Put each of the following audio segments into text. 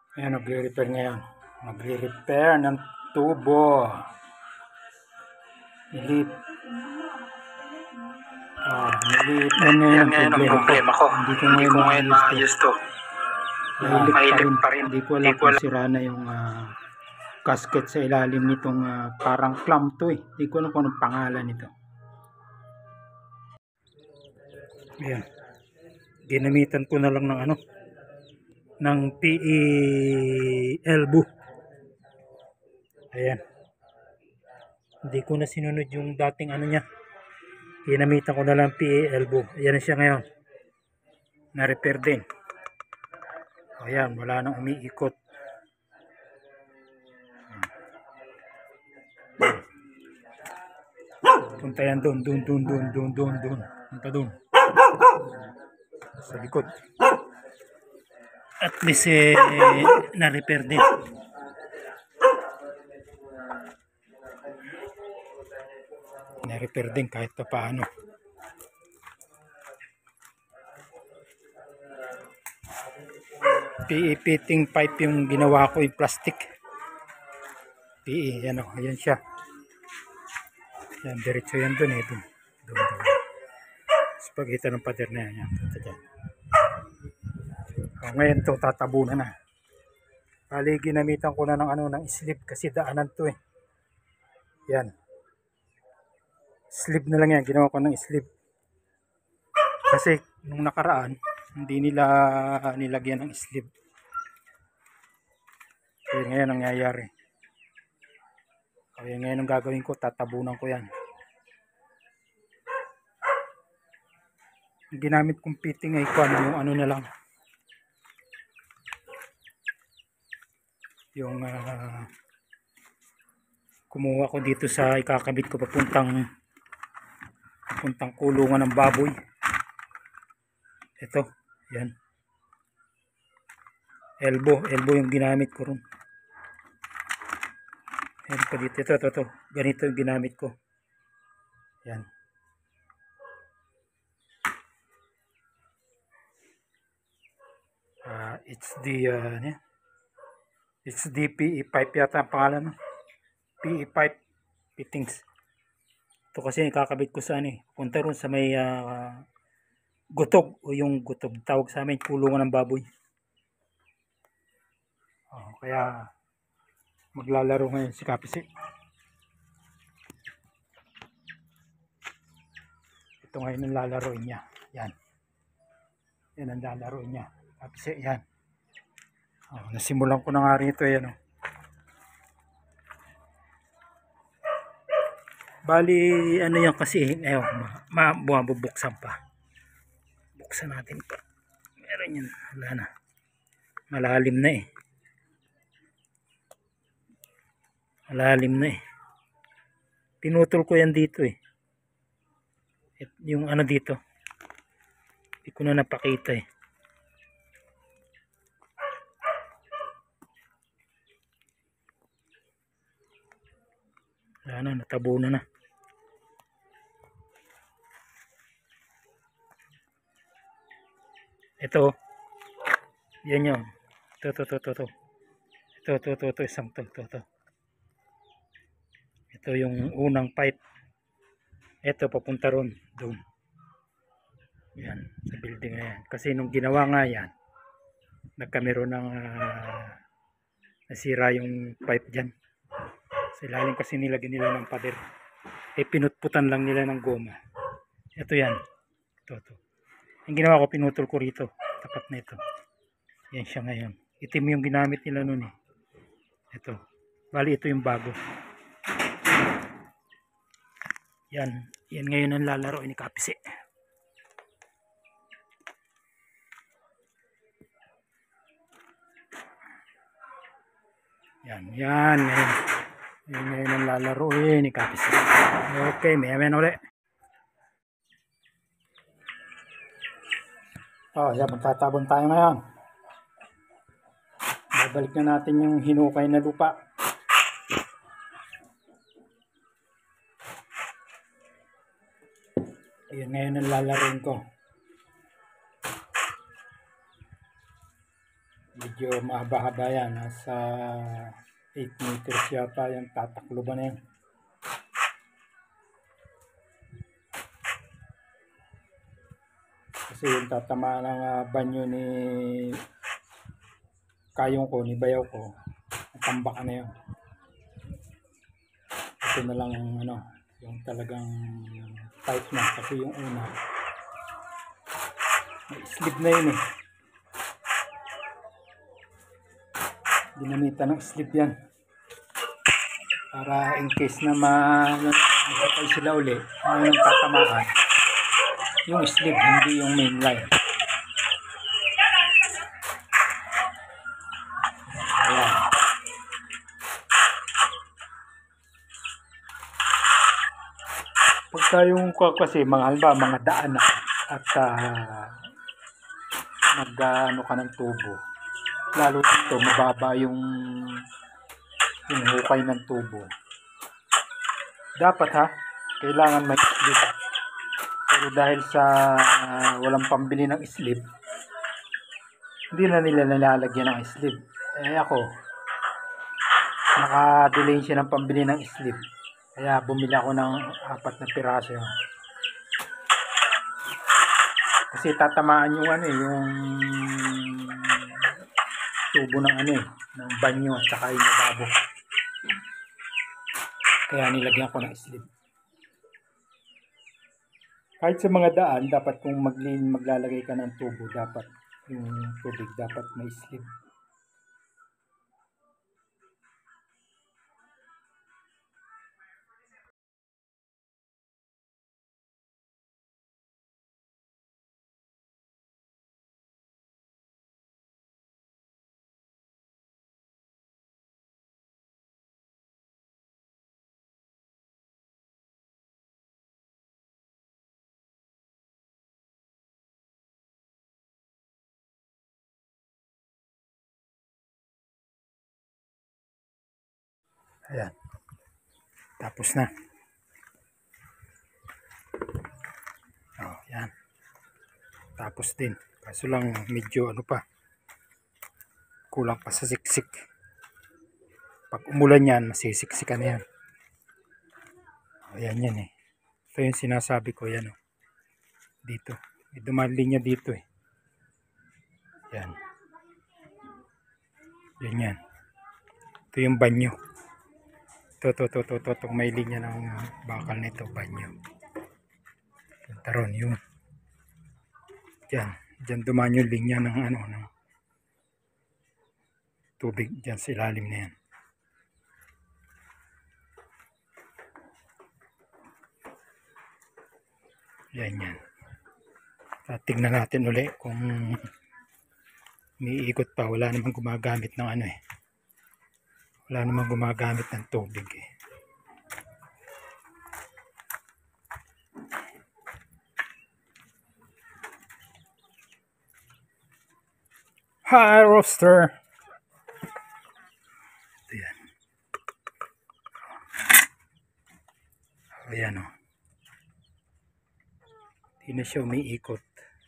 Ayan, nagre-repair ngayon. Nagre-repair ng tubo. Nilip. Nilip. Yan ngayon ang problema ko. Hindi ko ngayon maayos to. Mahilig pa rin. Hindi ko alam kung sira na yung gasket sa ilalim nitong parang clamp to eh. Hindi ko alam kung anong pangalan nito. Ayan. Ginamitan ko na lang ng ng PE elbow. Ayan. Hindi ko na sinunod yung dating niya. Ginamitan ko na lang PE elbow. Ayan na siya ngayon. Na-repair din. Ayan, wala nang umiikot. Punta yan doon. Punta doon. Sa likod. At least na-repair din. Na-repair din kahit pa paano. PE fitting pipe yung ginawa ko, yung plastic. PE, yan o, ayan siya. Yan, diretso yan dun eh. Dun. Sa pagitan ng pader na yan. Ngayon to tatabunan na. Bali, ginamitan ko na ng ng sleeve kasi daanan to eh. Yan. Sleeve na lang yan, ginawa ko ng sleeve. Kasi nung nakaraan, hindi nila nilagyan ng sleeve. Kaya ngayon ang nangyayari. Kaya ngayon ang gagawin ko, tatabunan ko yan. Ang ginamit kong fitting ay yung na lang. Yung kumuha ko dito sa ikakabit ko papuntang kulungan ng baboy. Ito, yan. Elbow yung ginamit ko ron. Yan pa dito, ito. Ganito yung ginamit ko. Yan. It's the PE pipe yata ang pangalan. PE pipe fittings. Ito kasi ikakabit ko sa punta ron sa may gutob o yung gutob. Tawag sa amin kulungan ng baboy. Kaya maglalaro ngayon si Kapisi. Ito ngayon ang lalaroin niya. Yan. Yan ang lalaroin niya. Kapisi, yan. Nasimulan ko na nga rin ito. Yan. Bali, yan kasi. Bubuksan pa. Buksan natin pa. Meron yan. Wala na. Malalim na eh. Pinutol ko yan dito eh. Yung dito. Hindi ko na napakita eh. Wala na, natabunan na. Ito. Yan yun. Ito. Ito, isang to. Ito yung unang pipe. Ito papunta ron, doon. Yan, sa building na yan. Kasi nung ginawa nga yan, nagkameron ng nasira yung pipe dyan. Sa ilalim kasi nilagyan nila ng pader. Pinutputan lang nila ng goma. Ito yan. Ito. Yung ginawa ko, pinutol ko rito. Tapat na ito. Yan siya ngayon. Itim yung ginamit nila nun eh. Ito. Bali ito yung bago. Yan ngayon ang lalaro ni Kapisi. Yan ngayon ang lalaro ni Kapisi. Okay, may ulit. Yan, magtatabon tayo ngayon. Babalik na natin yung hinukay na lupa. Ayan ngayon ang lalaroin ko. Medyo Medyo mahaba-haba yan. Nasa 8 meters yata yan. Tataklo ba na yan? Kasi yung tatamaan ng banyo ni kayong ko, ni bayaw ko, natambak na yun. Ito na lang yung ano, yung talagang tight na. Kasi yung una, may slip na yun eh. Ginamitan ng slip yan. Para in case na makapal sila uli, ang tatamaan, yung slip, hindi yung main line. Ayan. Pagka yung kasi mga daan na at ano ka ng tubo, lalo dito mababa yung hukay ng tubo. Dapat kailangan may slip. Pero dahil sa walang pambili ng slip, hindi na nila nilalagyan ng slip. Ako, naka-delay siya ng pambili ng slip. Kaya bumili ako ng 4 na piraso. Kasi tatamaan yung yung tubo ng ng banyo at saka yung lababo. Kaya nilagyan ko ng slip. Kahit sa mga daan, dapat kung maglalagay ka ng tubo, dapat yung tubig dapat may slip. Ayan. Tapos na. Yan. Tapos din. Kaso lang medyo kulang pa sa siksik. Pag umulan yan, masisiksikan na yan. Ayan yan eh. Ito yung sinasabi ko yan. Dito. May dumaling niya dito eh. Yan. Yan yan. Ito yung banyo. Ito. May linya ng bakal nito, banyo. Taron yun. Diyan dumaan yung linya ng ng tubig diyan sa ilalim na yan. Yan. Tingnan natin uli kung umiikot pa. Wala namang gumagamit ng wala namang gumagamit ng tubig eh. Hi, roaster. Ayan. Ayan o. Hindi na siya umiikot.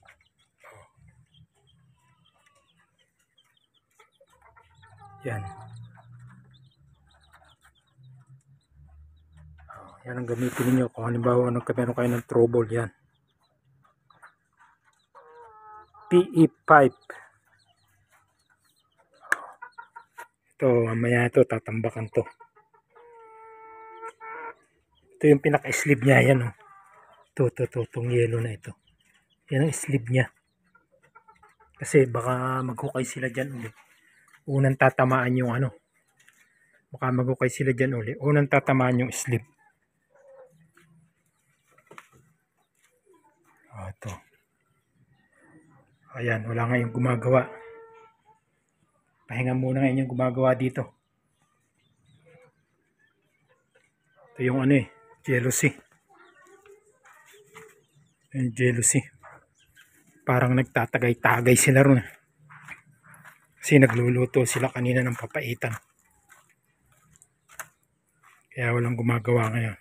Yan. Yan ang gamitin niyo kung halimbawa meron kayo ng trouble yan. PE pipe. Ito, mamaya ito, tatambakan to. Ito yung pinaka-sleeve niya, yan o. Itong yellow na ito. Yan ang sleeve niya. Kasi baka maghukay sila dyan ulit. Unang tatamaan yung baka maghukay sila dyan ulit. Unang tatamaan yung sleeve. Ito. Ayan, wala nga yung gumagawa. Pahinga muna ngayon yung gumagawa dito. Ito yung jealousy. Yung jealousy. Parang nagtatagay-tagay sila ron. Kasi nagluluto sila kanina ng papaitan. Kaya walang gumagawa ngayon.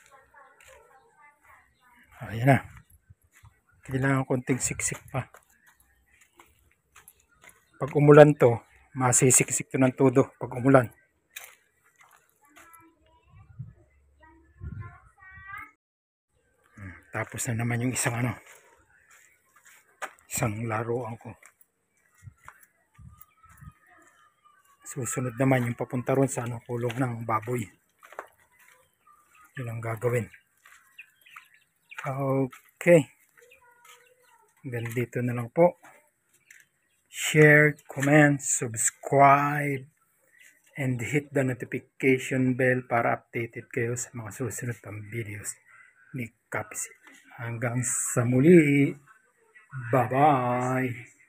Ayan na. Kailangan konting siksik pa. Pag umulan to, masisiksik to ng todo pag umulan. Tapos na naman yung isang laruan ko. Susunod naman yung papunta ron sa kulong ng baboy. Yun ang gagawin. Okay. Hanggang dito na lang po. Share, comment, subscribe, and hit the notification bell para updated kayo sa mga susunod pang videos ni Kapisit. Hanggang sa muli. Bye-bye.